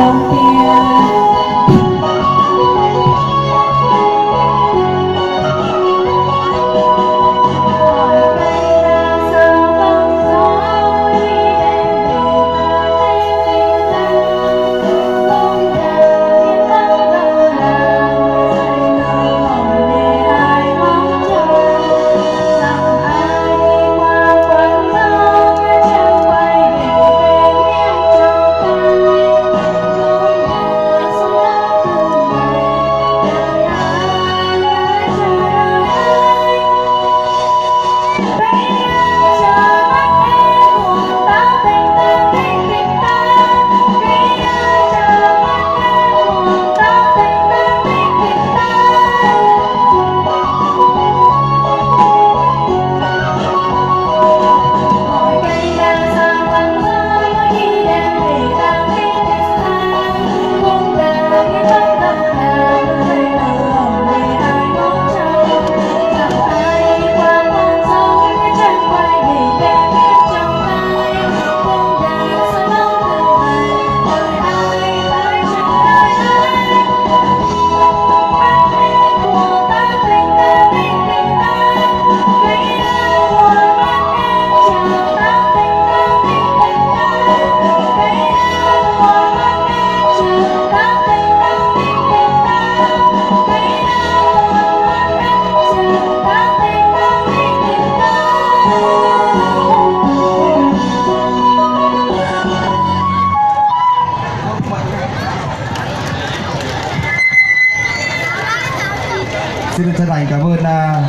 Xin được chân thành cảm ơn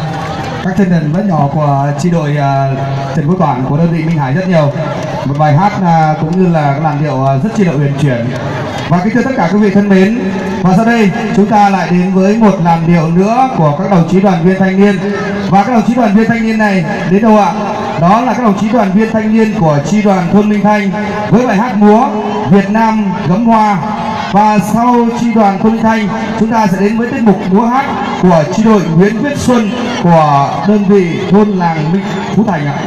các chân thần rất nhỏ của chi đội Trần Quốc Toản của đơn vị Minh Hải rất nhiều. Một bài hát cũng như là làn điệu rất chi là uyển chuyển. Và kính thưa tất cả quý vị thân mến, và sau đây chúng ta lại đến với một làn điệu nữa của các đồng chí đoàn viên thanh niên. Và các đồng chí đoàn viên thanh niên này đến đâu ạ? Đó là các đồng chí đoàn viên thanh niên của chi đoàn thôn Minh Thanh với bài hát múa Việt Nam Gấm Hoa. Và sau chi đoàn thôn Minh Thanh, chúng ta sẽ đến với tiết mục múa hát của chi đội Nguyễn Viết Xuân của đơn vị thôn làng Minh Phú Thành ạ.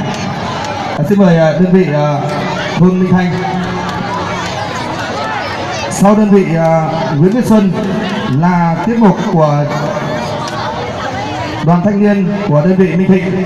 Xin mời đơn vị thôn Minh Thanh. Sau đơn vị Nguyễn Viết Xuân là tiết mục của đoàn thanh niên của đơn vị Minh Thịnh.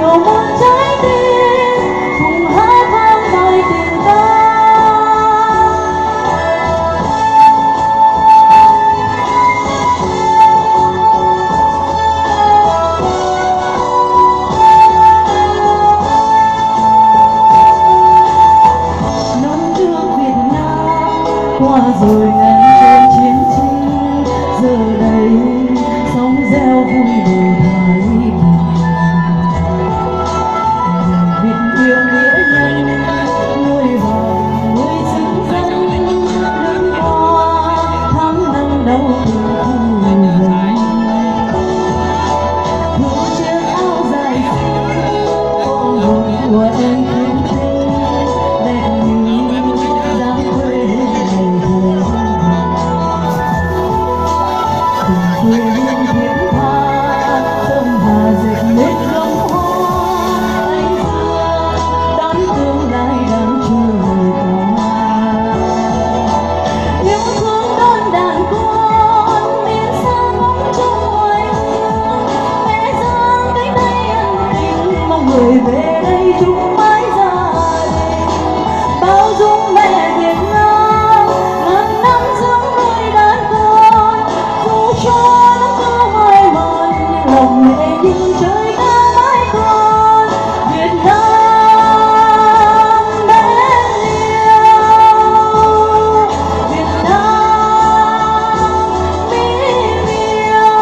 chiều một trái tim cùng hát vang bài tình ta. Non nước Việt Nam qua rồi ngàn cơn chiến tranh, giờ đây sóng reo vui bờ thái bình. Việt yêu nghĩa nhân nuôi vòng nuôi sức dân, đứng qua tháng năm đau thương thu dần. Thu chiếc áo dài xinh ôm hồn của em thiên thanh, đẹp như dáng quê ngày thường. Tình quê hương thiết tha sông Hà dệt nên gấm hoa, anh xưa đón tương lai đang trôi qua. Yêu thương đón đàn con miền xa bóng trong ngoài hương, mẹ giang cánh tay ân tình mong người về đây chung mái gia đình. Bao dung mẹ Việt Nam ngàn năm dưỡng nuôi đàn con, dù cho nó có mỏi mòn nhưng lòng mẹ như trời cao mãi còn. Việt Nam mến yêu, Việt Nam mến yêu,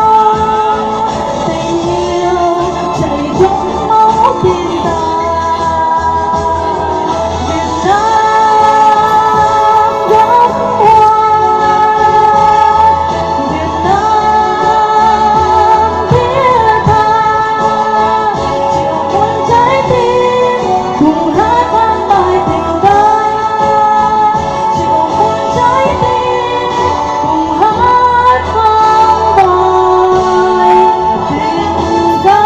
tình yêu chảy trong máu tim ta. Việt Nam gấm hoa, Việt Nam thiết tha, chiều muôn trái tim cùng hát vang bài tình ta. Chiều muôn trái tim cùng hát vang bài tình ta.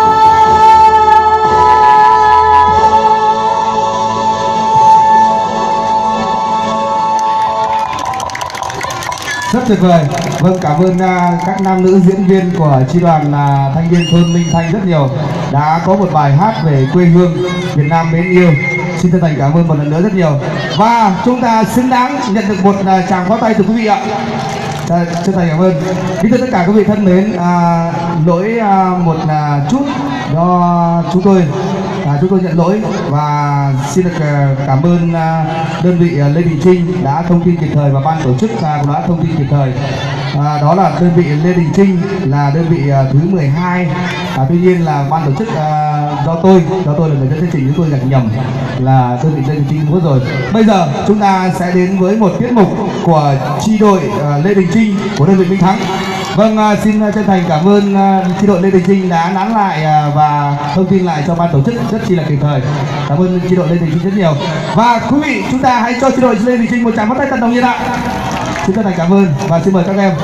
Rất tuyệt vời. Vâng, cảm ơn các nam nữ diễn viên của chi đoàn thanh niên thôn Minh Thanh rất nhiều, đã có một bài hát về quê hương Việt Nam mến yêu. Xin chân thành cảm ơn một lần nữa rất nhiều, và chúng ta xứng đáng nhận được một tràng pháo tay từ quý vị ạ. Chân thành cảm ơn. Kính thưa tất cả quý vị thân mến, lỗi một chút do chúng tôi nhận lỗi, và xin được cảm ơn đơn vị Lê Đình Trinh đã thông tin kịp thời, và ban tổ chức cũng đã thông tin kịp thời. Đó là đơn vị Lê Đình Trinh là đơn vị thứ 12. Tuy nhiên là ban tổ chức do tôi là người dẫn chương trình, chúng tôi gạch nhầm là đơn vị Lê Đình Trinh mất rồi. Bây giờ chúng ta sẽ đến với một tiết mục của chi đội Lê Đình Trinh của đơn vị Minh Thắng. Vâng, xin chân thành cảm ơn chi đội Lê Đình Trinh đã nán lại và thông tin lại cho ban tổ chức rất chi là kịp thời. Cảm ơn chi đội Lê Đình Trinh rất nhiều. Và quý vị, chúng ta hãy cho chi đội Lê Đình Trinh một tràng bắt tay thật đồng nhiệt ạ. Xin chân thành cảm ơn và xin mời các em.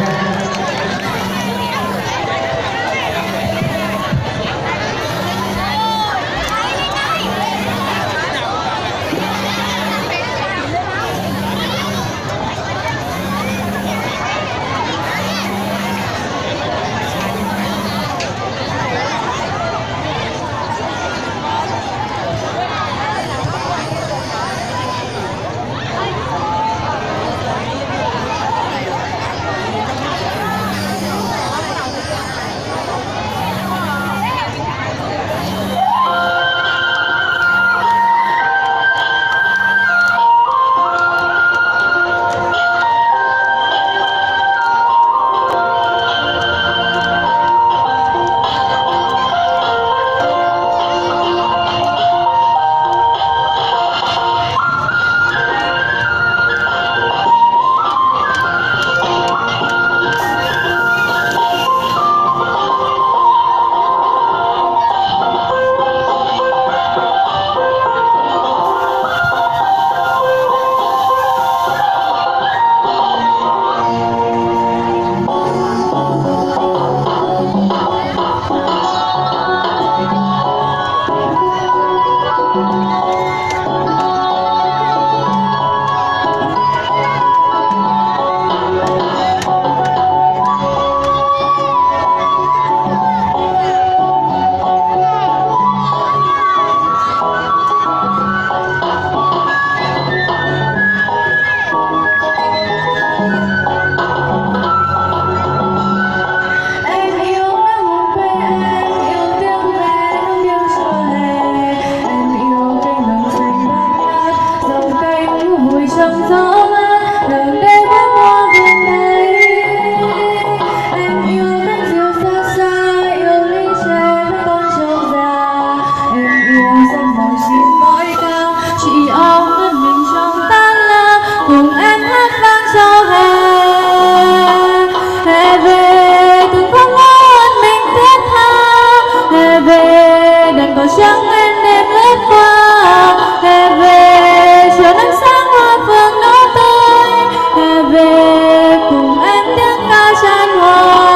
đèn cỏ trắng em đêm lướt qua. Hè về chiều nắng sáng hoa phượng nở tươi. Hè về cùng em tiếng ca tràn hòa.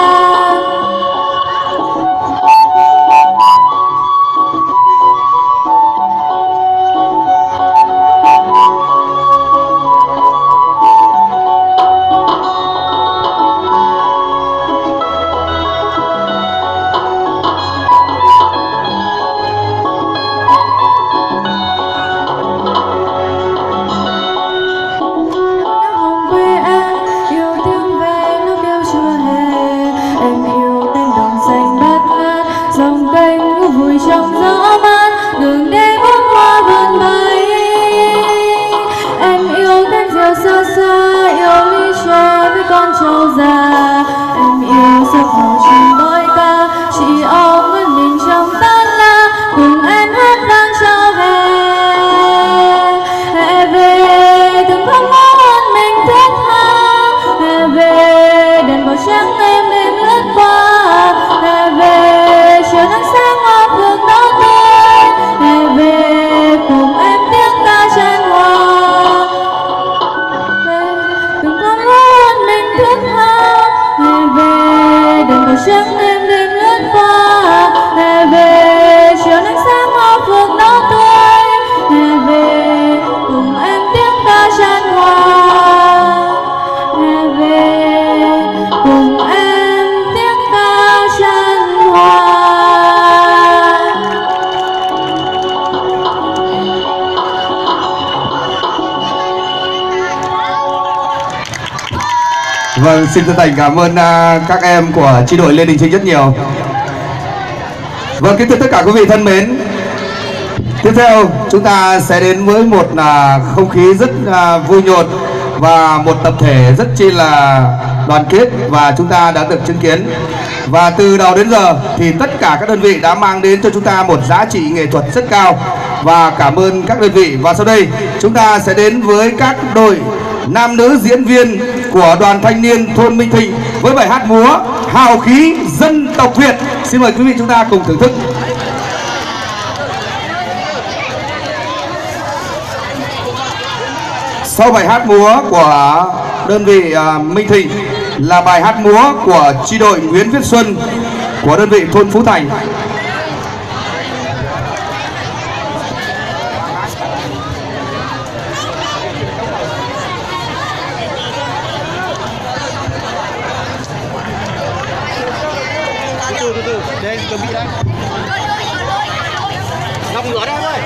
Trong gió mát đường đêm bóng hoa vươn bay. Em yêu cánh diều xa xa, yêu ly tre với con trâu già. Em yêu giấc ngủ trong đôi ca, chị ôm bên mình trong tan la, cùng em hát vang chào hè. Hè về từng thắm hôn mình thiết tha. Hè về đèn cỏ trắng em đêm lướt qua. Hè về chiều nắng sáng hoa phượng nở tươi. Hè về cùng em tiếng ca tràn hòa. Từng con hôn mình thiết tha. Hè về đèn cỏ trắng em đêm lướt qua. Hè về chiều nắng sáng hoa phượng nở tươi. Hè về cùng em tiếng ca tràn hòa. Hè về cùng em tiếng ca tràn hòa. Vâng, xin chân thành cảm ơn các em của chi đội Lê Đình Trinh rất nhiều. Vâng, kính thưa tất cả quý vị thân mến, tiếp theo chúng ta sẽ đến với một không khí rất vui nhộn và một tập thể rất chi là đoàn kết và chúng ta đã được chứng kiến. Và từ đầu đến giờ thì tất cả các đơn vị đã mang đến cho chúng ta một giá trị nghệ thuật rất cao. Và cảm ơn các đơn vị. Và sau đây chúng ta sẽ đến với các đội nam nữ diễn viên của đoàn thanh niên thôn Minh Thịnh với bài hát múa Hào khí dân tộc Việt. Xin mời quý vị chúng ta cùng thưởng thức. Sau bài hát múa của đơn vị Minh Thịnh là bài hát múa của chi đội Nguyễn Viết Xuân của đơn vị thôn Phú Thành. Từ từ, đây chuẩn bị đây. Ngọc ngửa đây ơi.